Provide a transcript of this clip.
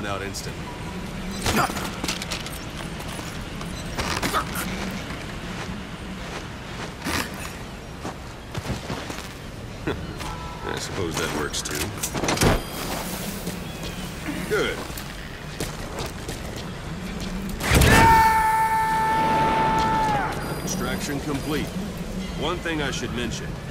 out instantly. I suppose that works too. Good. Extraction complete. One thing I should mention.